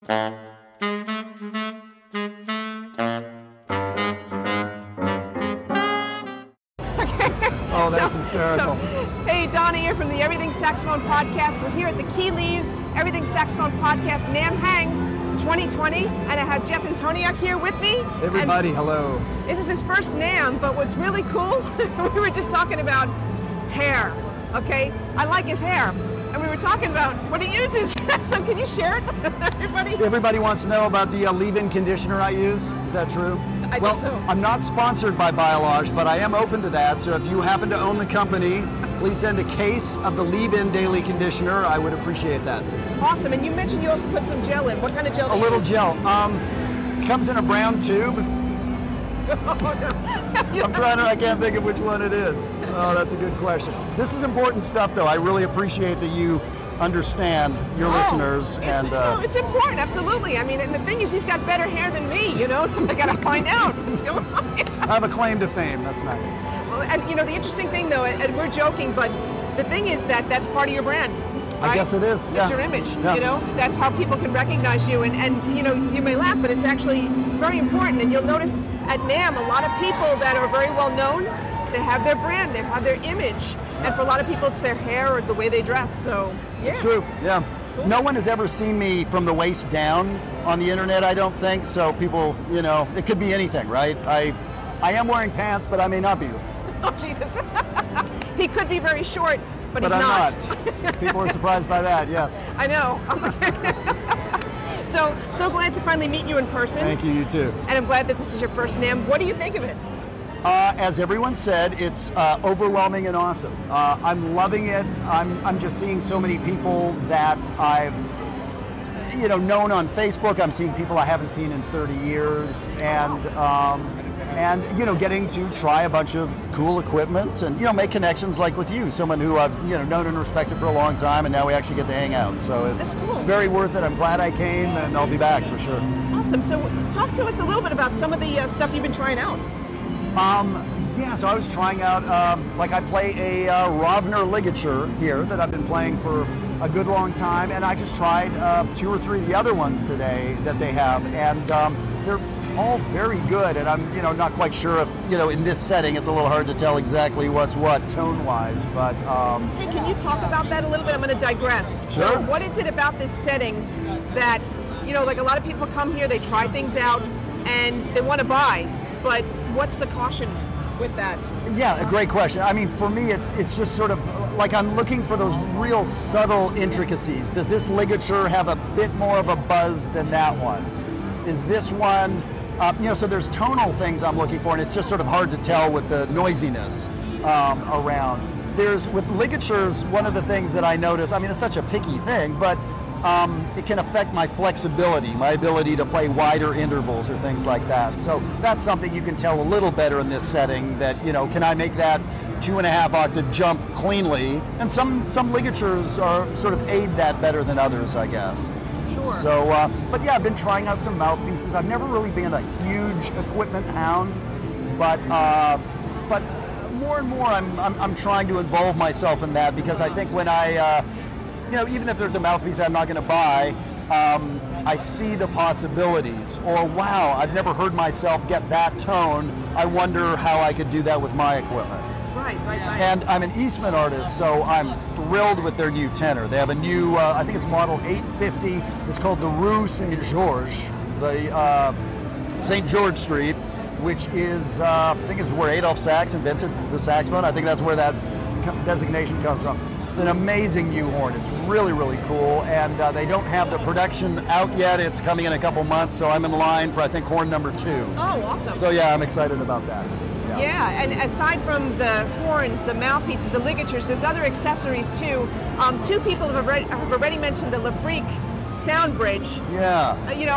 Oh, that's hysterical. Hey, Donna here from the Everything Saxophone Podcast. We're here at the Key Leaves Everything Saxophone Podcast NAMM Hang 2020, and I have Jeff Antoniuk here with me. Everybody, hello. This is his first NAMM, but what's really cool, we were just talking about hair, okay? I like his hair. And we were talking about what he uses. So can you share it with everybody? Everybody wants to know about the leave-in conditioner I use. Is that true? I think so. I'm not sponsored by Biolage, but I am open to that. So if you happen to own the company, please send a case of the leave-in daily conditioner. I would appreciate that. Awesome. And you mentioned you also put some gel in. What kind of gel do you use? A little gel. It comes in a brown tube. I can't think of which one it is. Oh, that's a good question. This is important stuff, though. I really appreciate that you understand your listeners. It's important, absolutely. I mean, and the thing is, he's got better hair than me, so I got to find out what's going on. I have a claim to fame. That's nice. Well, and the interesting thing, though, and we're joking, but the thing is that's part of your brand. Right? I guess it is. It's your image. Yeah. That's how people can recognize you. And you may laugh, but it's actually very important. And you'll notice at NAMM, a lot of people that are very well known, they have their brand, they have their image. And for a lot of people, it's their hair or the way they dress. So, yeah. It's true, yeah. Cool. No one has ever seen me from the waist down on the internet, I don't think. So people, it could be anything, right? I am wearing pants, but I may not be. Oh, Jesus. He could be very short, but he's I'm not. People are surprised by that, yes. I know. So glad to finally meet you in person. Thank you, you too. And I'm glad that this is your first NAMM. What do you think of it? As everyone said, it's overwhelming and awesome. I'm loving it. I'm just seeing so many people that I've known on Facebook. I'm seeing people I haven't seen in 30 years, and getting to try a bunch of cool equipment and make connections like with you, someone who I've known and respected for a long time, and now we actually get to hang out. So it's very worth it. I'm glad I came, and I'll be back for sure. Awesome. So talk to us a little bit about some of the stuff you've been trying out. So I was trying out, I play a Rovner ligature here that I've been playing for a good long time, and I just tried 2 or 3 of the other ones today that they have, and they're all very good, and I'm not quite sure if in this setting it's a little hard to tell exactly what's what tone-wise, but hey, can you talk about that a little bit? I'm going to digress. Sure. So what is it about this setting that a lot of people come here, they try things out, and they want to buy, but what's the caution with that? Yeah, a great question. I mean, for me, it's just sort of like I'm looking for those real subtle intricacies. Does this ligature have a bit more of a buzz than that one? Is this one, so there's tonal things I'm looking for, and it's just sort of hard to tell with the noisiness around. With ligatures, one of the things that I notice, I mean, it's such a picky thing, but it can affect my flexibility, my ability to play wider intervals or things like that. So that's something you can tell a little better in this setting, that, can I make that 2.5 octave jump cleanly? And some ligatures are sort of aid that better than others, I guess. Sure. So, but yeah, I've been trying out some mouthpieces. I've never really been a huge equipment hound, but more and more I'm trying to involve myself in that, because I think when I even if there's a mouthpiece I'm not going to buy, I see the possibilities. Or, wow, I've never heard myself get that tone. I wonder how I could do that with my equipment. Right. And I'm an Eastman artist, so I'm thrilled with their new tenor. They have a new, I think it's model 850. It's called the Rue Saint George, the St. George Street, which is, I think it's where Adolphe Sax invented the saxophone. I think that's where that designation comes from. It's an amazing new horn. It's really, really cool, and they don't have the production out yet. It's coming in a couple months, so I'm in line for, I think, horn number 2. Oh, awesome. So yeah, I'm excited about that. Yeah, and aside from the horns, the mouthpieces, the ligatures, there's other accessories too. 2 people have already mentioned the LaFrique sound bridge. Yeah.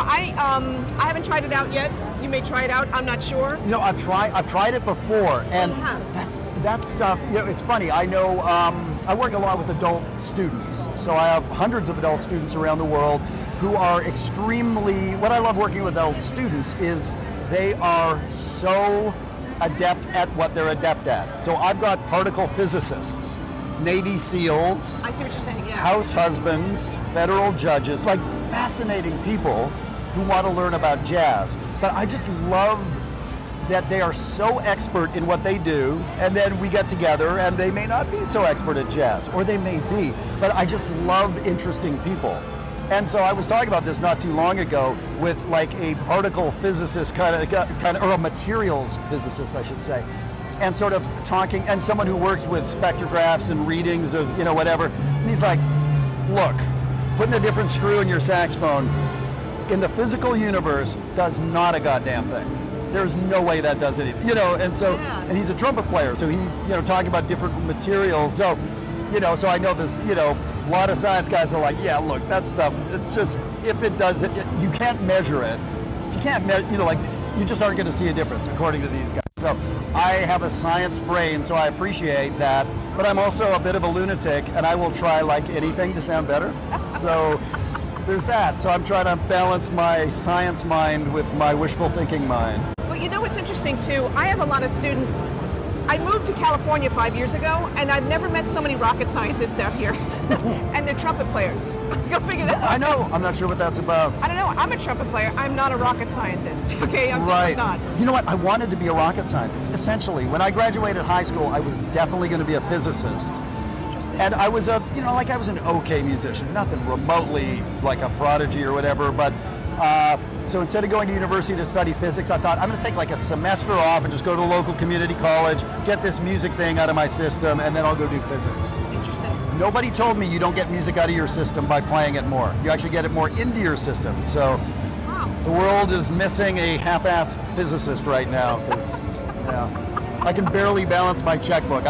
I haven't tried it out yet. You may try it out. I'm not sure. I've tried it before, and that stuff. It's funny. I know. I work a lot with adult students, so I have hundreds of adult students around the world who are extremely. What I love working with adult students is they are so adept at what they're adept at. So I've got particle physicists Navy SEALs, I see what you're saying, yeah. house husbands, federal judges, like fascinating people who want to learn about jazz. But I just love that they are so expert in what they do, and then we get together and they may not be so expert at jazz, or they may be, but I just love interesting people. And so I was talking about this not too long ago with like a particle physicist kind of, or a materials physicist, I should say, and sort of talking, and someone who works with spectrographs and readings of, you know, whatever. And he's like, look, putting a different screw in your saxophone in the physical universe does not a goddamn thing. There's no way that does anything, you know. And so, and he's a trumpet player, so he, you know, talking about different materials. So, you know, so I know this, you know, a lot of science guys are like, yeah, look, that stuff, it's just, if it does it, you can't measure it. If you can't measure, you know, like, you just aren't going to see a difference, according to these guys. So I have a science brain, so I appreciate that, but I'm also a bit of a lunatic, and I will try like anything to sound better. So there's that. So I'm trying to balance my science mind with my wishful thinking mind. Well, you know what's interesting too? I have a lot of students. I moved to California 5 years ago, and I've never met so many rocket scientists out here. And they're trumpet players. Go figure that out. I know. I'm not sure what that's about. I don't know. I'm a trumpet player. I'm not a rocket scientist. Okay, I'm right. not. You know what? I wanted to be a rocket scientist. Essentially, when I graduated high school, I was definitely going to be a physicist. And I was a, you know, like I was an okay musician, nothing remotely like a prodigy or whatever, but so instead of going to university to study physics, I thought I'm going to take like a semester off and just go to a local community college, get this music thing out of my system, and then I'll go do physics. Interesting. Nobody told me you don't get music out of your system by playing it more. You actually get it more into your system. So the world is missing a half-ass physicist right now, because yeah, I can barely balance my checkbook.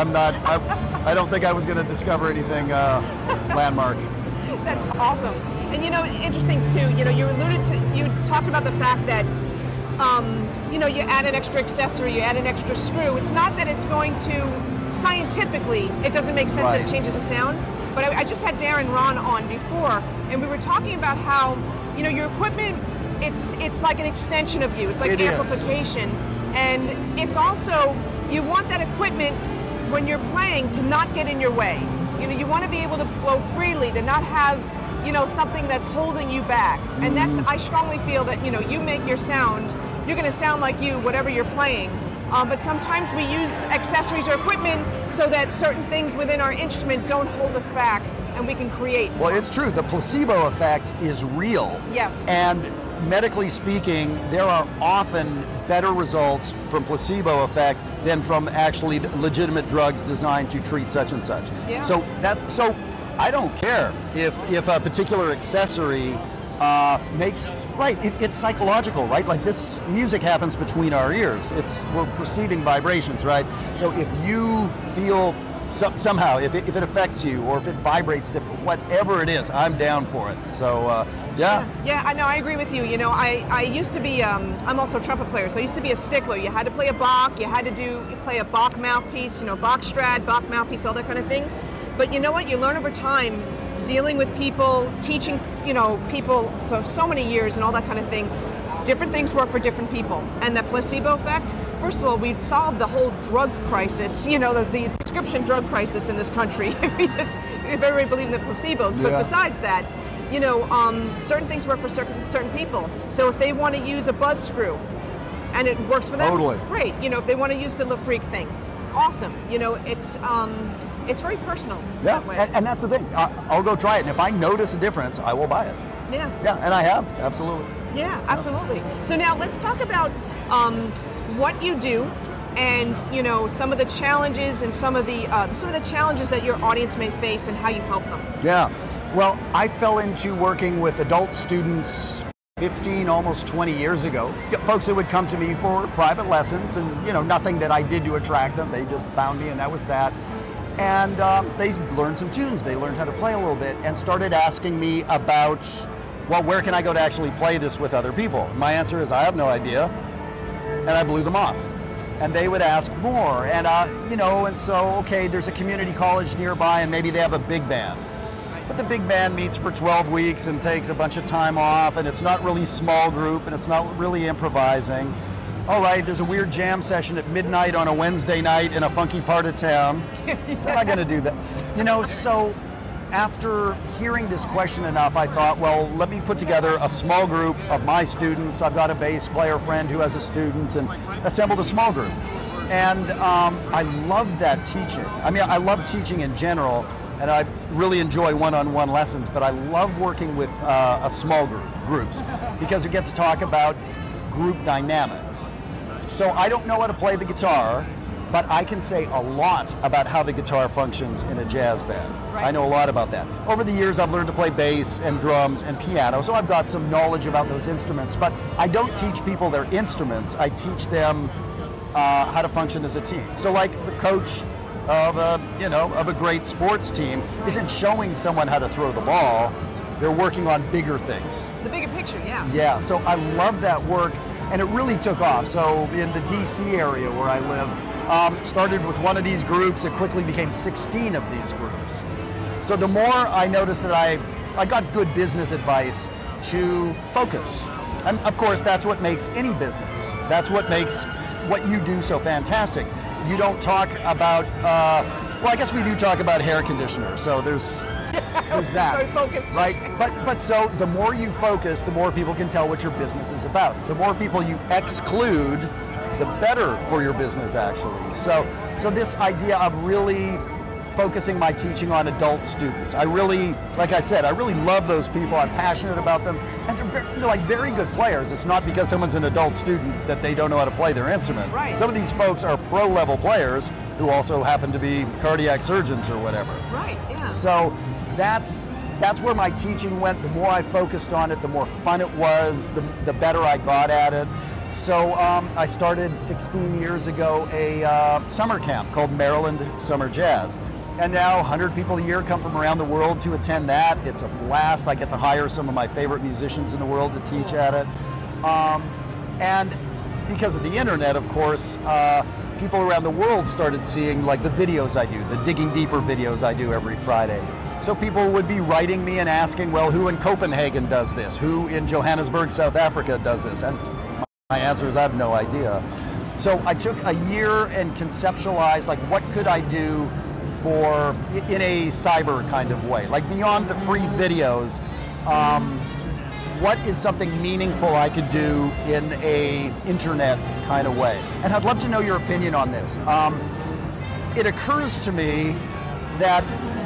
I don't think I was going to discover anything landmark. That's awesome. And you know, interesting too, you know, you talked about the fact that, you know, you add an extra accessory, you add an extra screw. It's not that it's going to, scientifically, it doesn't make sense that it changes the sound. But I just had Darren Ron on before, and we were talking about how, you know, your equipment, it's like an extension of you. It's like amplification. And it's also, you want that equipment when you're playing to not get in your way. You know, you want to be able to blow freely, to not have, you know, something that's holding you back. And that's, I strongly feel that, you know, you make your sound, you're going to sound like you, whatever you're playing. But sometimes we use accessories or equipment so that certain things within our instrument don't hold us back and we can create. Well, it's true. The placebo effect is real. Yes. And medically speaking, there are often better results from placebo effect than from actually legitimate drugs designed to treat such and such. Yeah. So I don't care if a particular accessory makes, it's psychological, right? Like this music happens between our ears. We're perceiving vibrations, right? So if you feel somehow, if it affects you or if it vibrates different, whatever it is, I'm down for it. So yeah. Yeah, I know, I agree with you. You know, I used to be, I'm also a trumpet player, so I used to be a stickler. You had to play a Bach, you had to play a Bach mouthpiece, you know, Bach Strad, Bach mouthpiece, all that kind of thing. But you know what, you learn over time, dealing with people, teaching, you know, people so many years and all that kind of thing. Different things work for different people. And the placebo effect, first of all, we'd solved the whole drug crisis, you know, the prescription drug crisis in this country if everybody believed in the placebos. Yeah. But besides that, you know, certain things work for certain people. So if they want to use a buzz screw and it works for them, totally. Great. You know, if they want to use the Le Freak thing, awesome. You know, it's very personal. Yeah, that way. And that's the thing. I'll go try it, and if I notice a difference, I will buy it. Yeah. Yeah, and I have, absolutely. Yeah, absolutely. So now let's talk about what you do, and you know, some of the challenges and some of the challenges that your audience may face and how you help them. Yeah. Well, I fell into working with adult students 15, almost 20 years ago. Folks that would come to me for private lessons, and you know, nothing that I did to attract them. They just found me, and that was that. And they learned some tunes. They learned how to play a little bit, and started asking me about, well, where can I go to actually play this with other people? My answer is, I have no idea, and I blew them off. And they would ask more, and you know, and so, okay, there's a community college nearby, and maybe they have a big band. But the big band meets for 12 weeks and takes a bunch of time off, and it's not really small group, and it's not really improvising. All right, there's a weird jam session at midnight on a Wednesday night in a funky part of town. They're not going to do that. You know, so after hearing this question enough, I thought, well, let me put together a small group of my students. I've got a bass player friend who has a student, and assembled a small group. And I loved that teaching. I mean, I love teaching in general, and I really enjoy one-on-one lessons, but I love working with a small groups, because we get to talk about group dynamics. So I don't know how to play the guitar, but I can say a lot about how the guitar functions in a jazz band. Right. I know a lot about that. Over the years, I've learned to play bass and drums and piano, so I've got some knowledge about those instruments, but I don't teach people their instruments. I teach them how to function as a team. So like the coach of a great sports team isn't showing someone how to throw the ball, they're working on bigger things. The bigger picture, yeah. Yeah, so I love that work, and it really took off. So in the DC area where I live, started with one of these groups, it quickly became 16 of these groups. So the more I noticed that I got good business advice to focus. And of course, that's what makes any business. That's what makes what you do so fantastic. You don't talk about, well, I guess we do talk about hair conditioner, so there's that. Very focused. Right? But so the more you focus, the more people can tell what your business is about. The more people you exclude, the better for your business, actually. So this idea of really focusing my teaching on adult students, I really, like I said, I really love those people. I'm passionate about them, and they're like very good players. It's not because someone's an adult student that they don't know how to play their instrument. Right. Some of these folks are pro-level players who also happen to be cardiac surgeons or whatever. Right, yeah. So that's where my teaching went. The more I focused on it, the more fun it was, the better I got at it. So I started 16 years ago a summer camp called Maryland Summer Jazz. And now 100 people a year come from around the world to attend that. It's a blast. I get to hire some of my favorite musicians in the world to teach at it. And because of the internet, of course, people around the world started seeing like the videos I do, the Digging Deeper videos I do every Friday. So people would be writing me and asking, well, who in Copenhagen does this? Who in Johannesburg, South Africa does this? And my answer is I have no idea. So I took a year and conceptualized like what could I do for in a cyber kind of way, like beyond the free videos, what is something meaningful I could do in a internet kind of way? And I'd love to know your opinion on this. It occurs to me that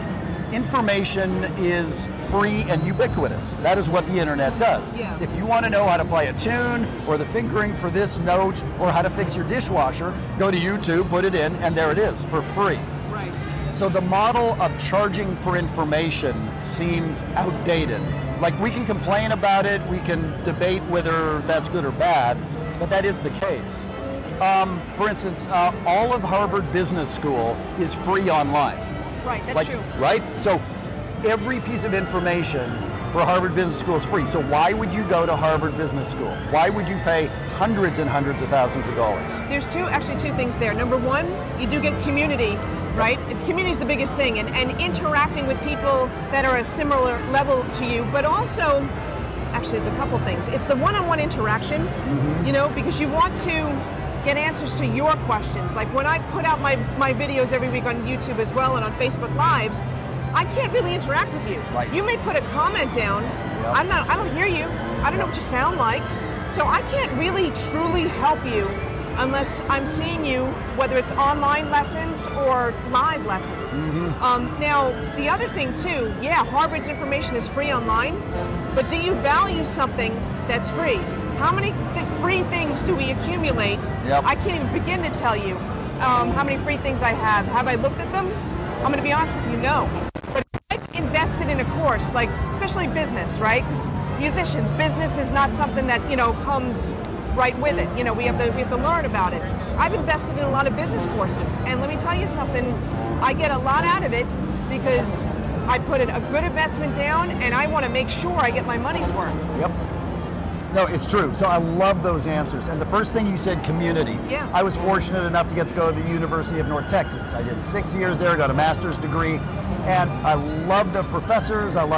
information is free and ubiquitous. That is what the internet does. Yeah. If you want to know how to play a tune or the fingering for this note or how to fix your dishwasher, go to YouTube, put it in, and there it is for free. Right. So the model of charging for information seems outdated. Like we can complain about it, we can debate whether that's good or bad, but that is the case. For instance, all of Harvard Business School is free online. Right, that's true. Right? So every piece of information for Harvard Business School is free. So why would you go to Harvard Business School? Why would you pay hundreds and hundreds of thousands of dollars? There's actually two things there. Number one, you do get community, right? Community is the biggest thing, and interacting with people that are a similar level to you, but also, actually it's a couple things. It's the one-on-one interaction, you know, because you want to get answers to your questions. Like when I put out my videos every week on YouTube as well and on Facebook Lives, I can't really interact with you. Right. You may put a comment down, Yep. I don't hear you, I don't know what you sound like, so I can't really truly help you unless I'm seeing you, whether it's online lessons or live lessons. Now, the other thing too, yeah, Harvard's information is free online, but do you value something that's free? How many free things do we accumulate? Yep. I can't even begin to tell you how many free things I have. Have I looked at them? I'm going to be honest with you, no. But if I've invested in a course, like especially business, right? Because musicians, business is not something that, you know, comes right with it. You know, we have to learn about it. I've invested in a lot of business courses, and let me tell you something, I get a lot out of it because I put a good investment down, and I want to make sure I get my money's worth. Yep. No, it's true. So I love those answers. And the first thing you said, community. Yeah. I was fortunate enough to get to go to the University of North Texas. I did 6 years there, got a master's degree, and I love the professors, I love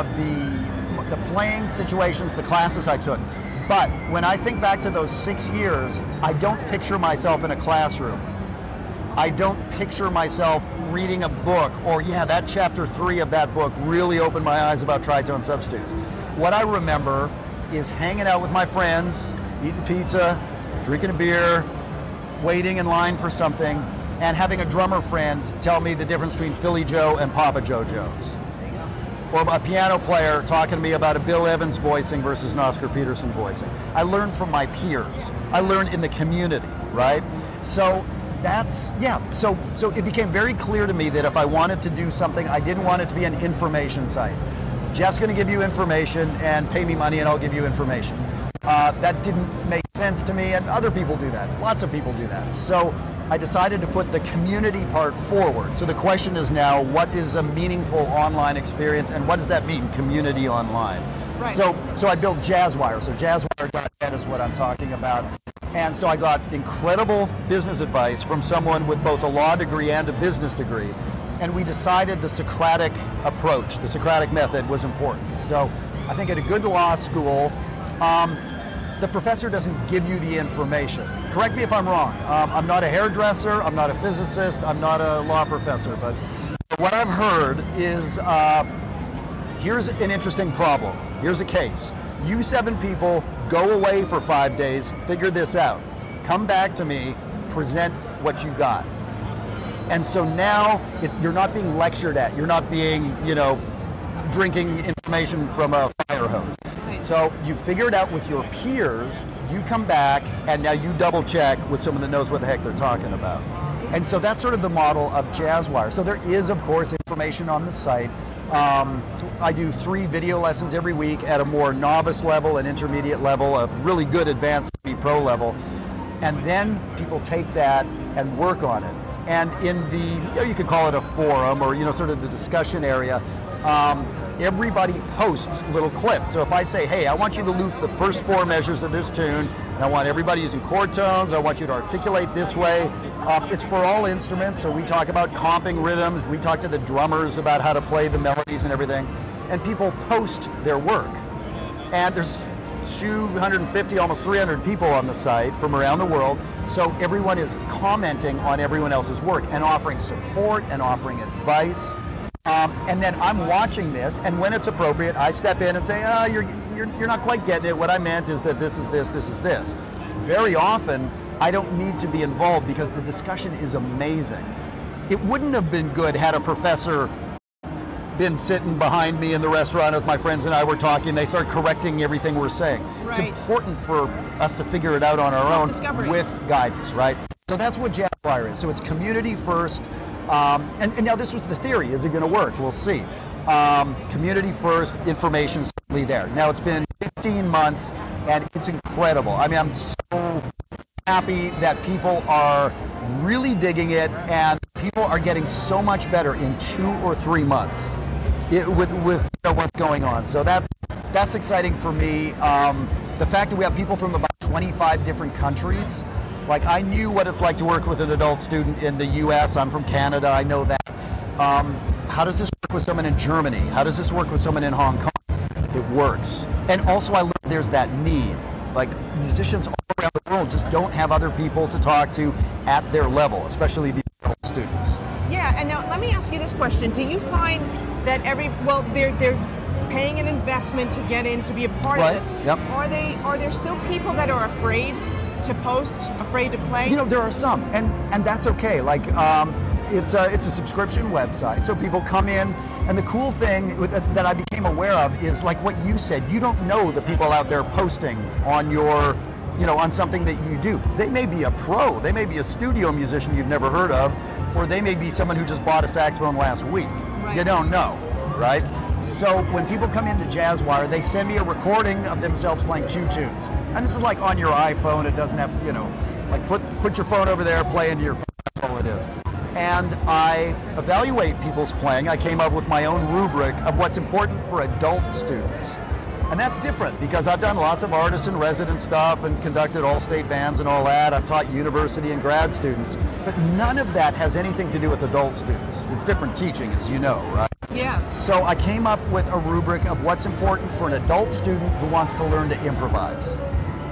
the playing situations, the classes I took. But when I think back to those 6 years, I don't picture myself in a classroom. I don't picture myself reading a book or, yeah, that chapter 3 of that book really opened my eyes about tritone substitutes. What I remember is hanging out with my friends, eating pizza, drinking a beer, waiting in line for something, and having a drummer friend tell me the difference between Philly Joe and Papa Joe-Joe's. Or a piano player talking to me about a Bill Evans voicing versus an Oscar Peterson voicing. I learned from my peers. I learned in the community, right? So that's, yeah, so it became very clear to me that if I wanted to do something, I didn't want it to be an information site. Jeff's going to give you information and pay me money and I'll give you information. That didn't make sense to me, and other people do that. Lots of people do that. So I decided to put the community part forward. So the question is now, what is a meaningful online experience, and what does that mean, community online? Right. So I built Jazzwire. So jazzwire.net is what I'm talking about. And so I got incredible business advice from someone with both a law degree and a business degree. And we decided the Socratic approach, the Socratic method, was important. So I think at a good law school, the professor doesn't give you the information. Correct me if I'm wrong. I'm not a hairdresser, I'm not a physicist, I'm not a law professor, but what I've heard is, here's an interesting problem. Here's a case. You 7 people go away for 5 days, figure this out. Come back to me, present what you got. And so now you're not being lectured at. You're not being, drinking information from a fire hose. So you figure it out with your peers, you come back, and now you double check with someone that knows what the heck they're talking about. And so that's sort of the model of Jazzwire. So there is, of course, information on the site. I do 3 video lessons every week at a more novice level, an intermediate level, a really good advanced pro level. And then people take that and work on it. And in the, you could call it a forum or, sort of the discussion area, everybody posts little clips. So if I say, hey, I want you to loop the first 4 measures of this tune, and I want everybody using chord tones, I want you to articulate this way. It's for all instruments, so we talk about comping rhythms, we talk to the drummers about how to play the melodies and everything, and people post their work. And there's 250, almost 300 people on the site from around the world, so everyone is commenting on everyone else's work and offering support and offering advice. And then I'm watching this, and when it's appropriate, I step in and say, oh, you're not quite getting it. What I meant is that this is this, this is this. Very often, I don't need to be involved because the discussion is amazing. It wouldn't have been good had a professor been sitting behind me in the restaurant as my friends and I were talking. They start correcting everything we're saying. Right. It's important for us to figure it out on our own with guidance, right? So that's what Jazzwire is. So it's community first. And now this was the theory. Is it going to work? We'll see. Community first, information certainly there. Now it's been 15 months and it's incredible. I mean, I'm so happy that people are really digging it and people are getting so much better in 2 or 3 months with what's going on. So that's exciting for me. The fact that we have people from about 25 different countries. Like, I knew what it's like to work with an adult student in the US. I'm from Canada, I know that. How does this work with someone in Germany? How does this work with someone in Hong Kong? It works. And also I learned there's that need. Like, musicians all around the world just don't have other people to talk to at their level, especially these adult students. Yeah, and now let me ask you this question. Do you find that they're paying an investment to get in, to be a part of this? Yep. Are there still people that are afraid to post, afraid to play? There are some, and that's okay. Like, it's a subscription website, so people come in, and the cool thing that I became aware of is, like what you said, you don't know the people out there posting on your, on something that you do. They may be a pro, they may be a studio musician you've never heard of, or they may be someone who just bought a saxophone last week. Right. You don't know, right? So when people come into Jazzwire, they send me a recording of themselves playing 2 tunes. And this is like on your iPhone, it doesn't have, like put your phone over there, play into your phone, that's all it is. And I evaluate people's playing. I came up with my own rubric of what's important for adult students. And that's different because I've done lots of artist and resident stuff and conducted all-state bands and all that. I've taught university and grad students, but none of that has anything to do with adult students. It's different teaching, as you know, right? Yeah. So I came up with a rubric of what's important for an adult student who wants to learn to improvise.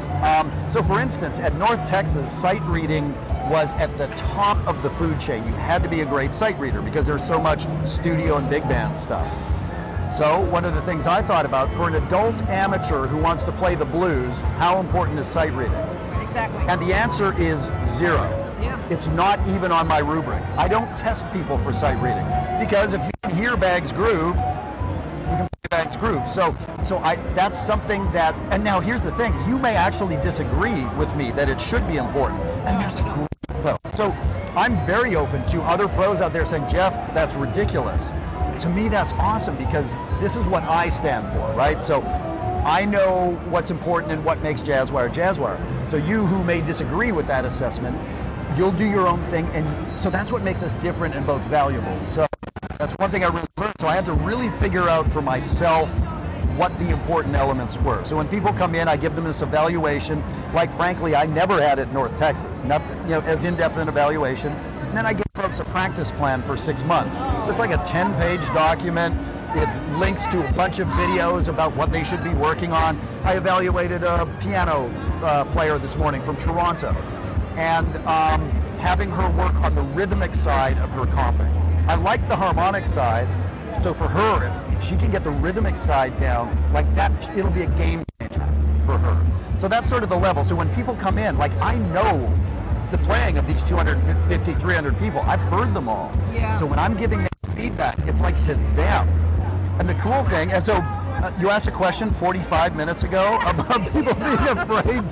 So for instance, at North Texas, sight reading was at the top of the food chain. You had to be a great sight reader because there's so much studio and big band stuff. So one of the things I thought about, for an adult amateur who wants to play the blues, how important is sight reading? Exactly. And the answer is 0. Yeah. It's not even on my rubric. I don't test people for sight reading because if you can hear Bag's groove, you can play Bag's groove. So that's something that, and now here's the thing, you may actually disagree with me that it should be important, and that's great though. So I'm very open to other pros out there saying, Jeff, that's ridiculous. To me, that's awesome because this is what I stand for, right? So I know what's important and what makes Jazzwire Jazzwire. So you who may disagree with that assessment, you'll do your own thing, and so that's what makes us different and both valuable. So that's one thing I really learned. So I had to really figure out for myself what the important elements were. So when people come in, I give them this evaluation, like frankly, I never had at North Texas, nothing, as in-depth an evaluation. And then I give folks a practice plan for 6 months. So it's like a 10-page document. It links to a bunch of videos about what they should be working on. I evaluated a piano player this morning from Toronto, and having her work on the rhythmic side of her comping. I like the harmonic side, so for her, if she can get the rhythmic side down like that, it'll be a game changer for her. So that's sort of the level. So when people come in, like I know the playing of these 250, 300 people, I've heard them all. Yeah. So when I'm giving them feedback, it's like to them. And the cool thing, and so you asked a question 45 minutes ago about people being afraid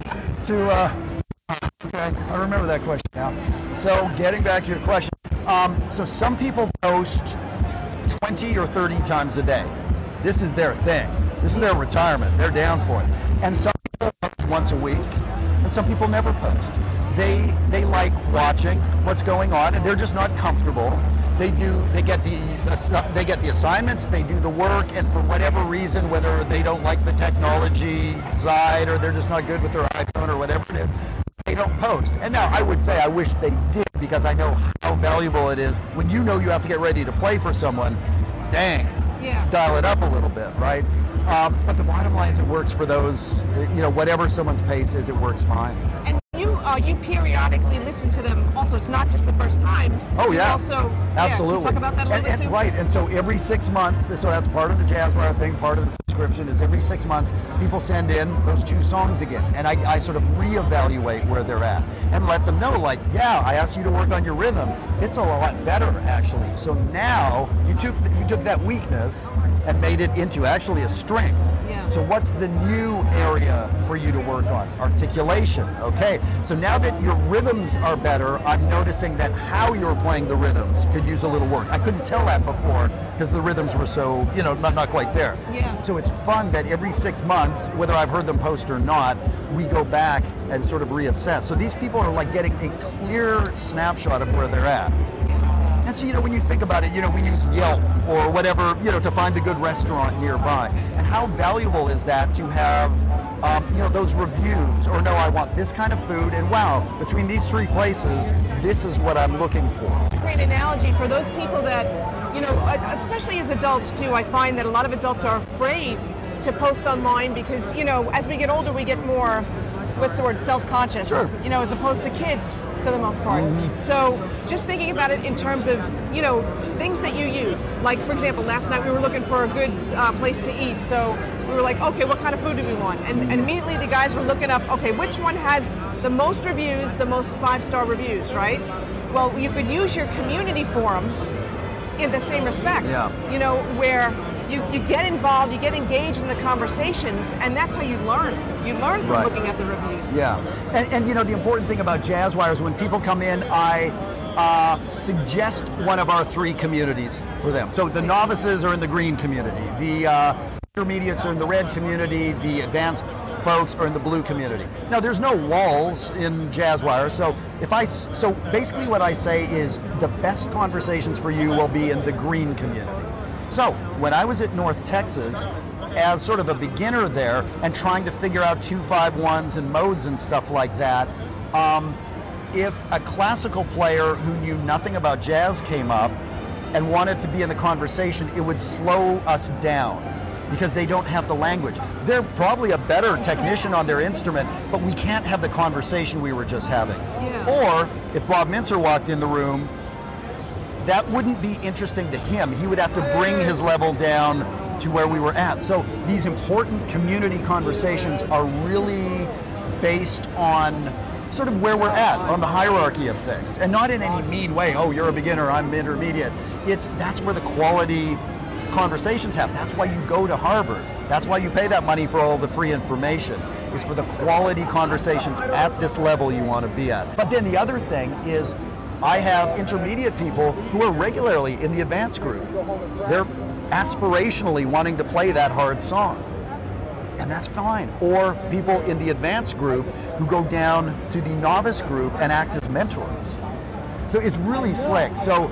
to okay, I remember that question now. So getting back to your question, so some people post 20 or 30 times a day. This is their thing. This is their retirement. They're down for it. And some people post once a week, and some people never post. They like watching what's going on, and they're just not comfortable. They get the assignments, they do the work, and for whatever reason, whether they don't like the technology side or they're just not good with their iPhone or whatever it is, they don't post. And now I would say I wish they did, because I know how valuable it is when you know you have to get ready to play for someone. Dang, yeah. Dial it up a little bit, right? But the bottom line is it works for those, whatever someone's pace is, it works fine. And you periodically listen to them also. It's not just the first time. Oh yeah. Also, absolutely. Talk about that a little bit too. Right, and so every 6 months, so that's part of the Jazzwire thing, part of the subscription is every 6 months, people send in those 2 songs again. And I sort of reevaluate where they're at and let them know, like, yeah, I asked you to work on your rhythm. It's a lot better, actually. So now you took that weakness and made it into actually a strength. Yeah. So what's the new area for you to work on? Articulation, okay. So now that your rhythms are better, I'm noticing that how you're playing the rhythms could use a little work. I couldn't tell that before because the rhythms were so, not quite there. Yeah. So it's fun that every 6 months, whether I've heard them post or not, we go back and sort of reassess. So these people are like getting a clear snapshot of where they're at. And so, when you think about it, we use Yelp or whatever, to find a good restaurant nearby. And how valuable is that to have, those reviews, or no, I want this kind of food, and wow, between these 3 places, this is what I'm looking for. Great analogy for those people that, especially as adults too, I find that a lot of adults are afraid to post online because, as we get older, we get more, what's the word, self-conscious, sure. As opposed to kids for the most part. Mm-hmm. So just thinking about it in terms of, things that you use. Like, for example, last night we were looking for a good place to eat. So we were like, okay, what kind of food do we want? And immediately the guys were looking up, okay, which one has the most reviews, the most 5-star reviews, right? Well, you could use your community forums in the same respect, where you get involved, you get engaged in the conversations, and that's how you learn. You learn from looking at the reviews. Yeah, and the important thing about Jazzwire is when people come in, I suggest one of our 3 communities for them. So the novices are in the green community, the intermediates are in the red community, the advanced folks are in the blue community. Now there's no walls in Jazzwire, so basically what I say is the best conversations for you will be in the green community. So when I was at North Texas, as sort of a beginner there and trying to figure out 2-5-1s and modes and stuff like that, if a classical player who knew nothing about jazz came up and wanted to be in the conversation, it would slow us down. because they don't have the language. They're probably a better technician on their instrument, but we can't have the conversation we were just having. Yeah. Or if Bob Mintzer walked in the room, that wouldn't be interesting to him. He would have to bring his level down to where we were at. So these important community conversations are really based on sort of where we're at on the hierarchy of things, and not in any mean way. Oh, you're a beginner, I'm intermediate. That's where the quality conversations happen. That's why you go to Harvard. That's why you pay that money for all the free information, is for the quality conversations at this level you want to be at. But then the other thing is, I have intermediate people who are regularly in the advanced group. They're aspirationally wanting to play that hard song, and that's fine. Or people in the advanced group who go down to the novice group and act as mentors. So it's really slick. So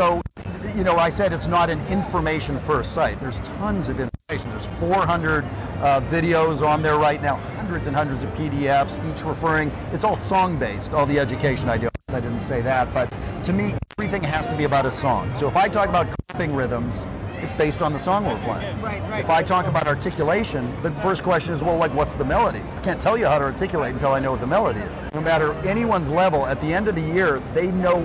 you know, I said it's not an information first site. There's tons of information. There's 400 videos on there right now, hundreds and hundreds of PDFs, each referring, it's all song-based, all the education I do. I didn't say that, but to me, everything has to be about a song. So if I talk about clapping rhythms, it's based on the song we're playing. Right. If I talk about articulation, the first question is, well, like, what's the melody? I can't tell you how to articulate until I know what the melody is. No matter anyone's level, at the end of the year, they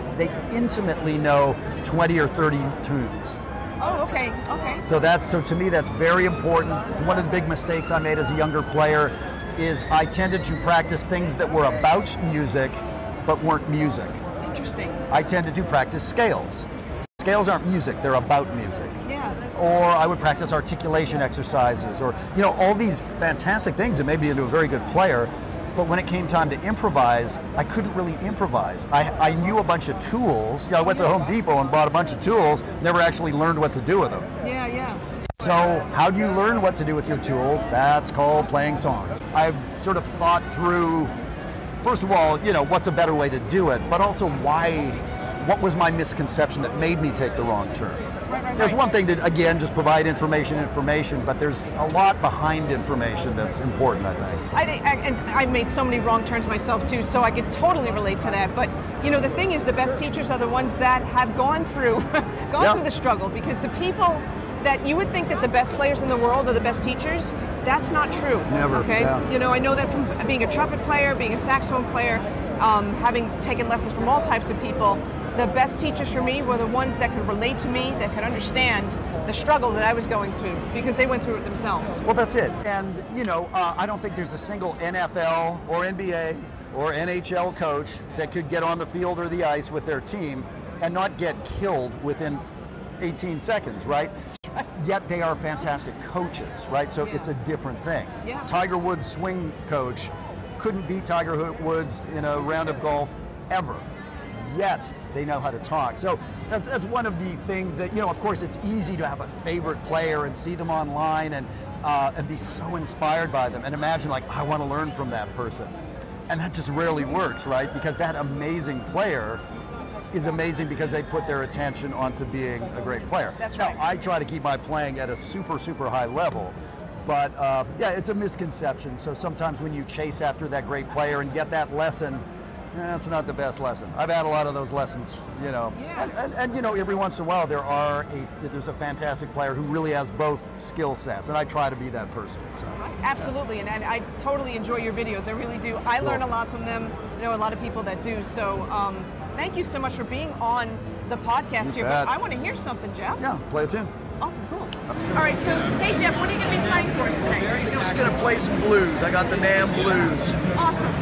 intimately know 20 or 30 tunes. Oh, okay. So to me, that's very important. It's one of the big mistakes I made as a younger player, is I tended to practice things that were about music, but weren't music. Interesting. I tended to practice scales. Scales aren't music, they're about music. Yeah. Or I would practice articulation exercises, or, you know, all these fantastic things that made me into a very good player. But when it came time to improvise, I couldn't really improvise. I knew a bunch of tools. I went to Home Depot and bought a bunch of tools, never actually learned what to do with them. Yeah. So how do you learn what to do with your tools? That's called playing songs. I've sort of thought through, first of all, you know, what's a better way to do it, but also what was my misconception that made me take the wrong turn? Right. There's one thing to, again, just provide information, but there's a lot behind information that's important, I think. And I made so many wrong turns myself too, so I could totally relate to that. But you know, the thing is, the best teachers are the ones that have gone through through the struggle, because the people that you would think that the best players in the world are the best teachers, that's not true. Never. Okay. Yeah. You know, I know that from being a trumpet player, being a saxophone player, having taken lessons from all types of people. The best teachers for me were the ones that could relate to me, that could understand the struggle that I was going through, because they went through it themselves. Well, that's it. And, you know, I don't think there's a single NFL or NBA or NHL coach that could get on the field or the ice with their team and not get killed within 18 seconds, right? That's right. Yet they are fantastic coaches, right? So it's a different thing. Yeah. Tiger Woods' swing coach couldn't beat Tiger Woods in a round of golf ever. Yet they know how to talk. So that's one of the things that, you know, of course it's easy to have a favorite player and see them online and be so inspired by them and imagine, like, I want to learn from that person. And that just rarely works, right? Because that amazing player is amazing because they put their attention onto being a great player. That's right. Now, I try to keep my playing at a super, super high level. But yeah, it's a misconception. So sometimes when you chase after that great player and get that lesson, that's not the best lesson. I've had a lot of those lessons, you know. Yeah. And you know, every once in a while there's a fantastic player who really has both skill sets, and I try to be that person. So. Absolutely, and I totally enjoy your videos. I really do. I learn a lot from them. I know a lot of people that do. So thank you so much for being on the podcast here. But I want to hear something, Jeff. Yeah, play a tune. Awesome, cool. All right, so hey Jeff, what are you going to be playing for us today? I'm just going to play some blues. I got the NAMM blues. Awesome.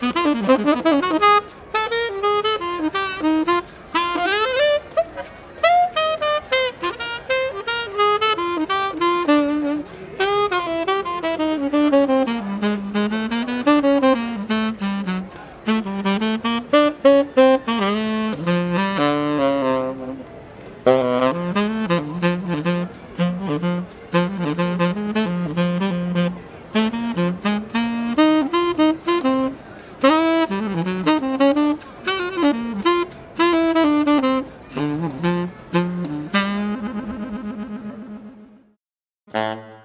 Thank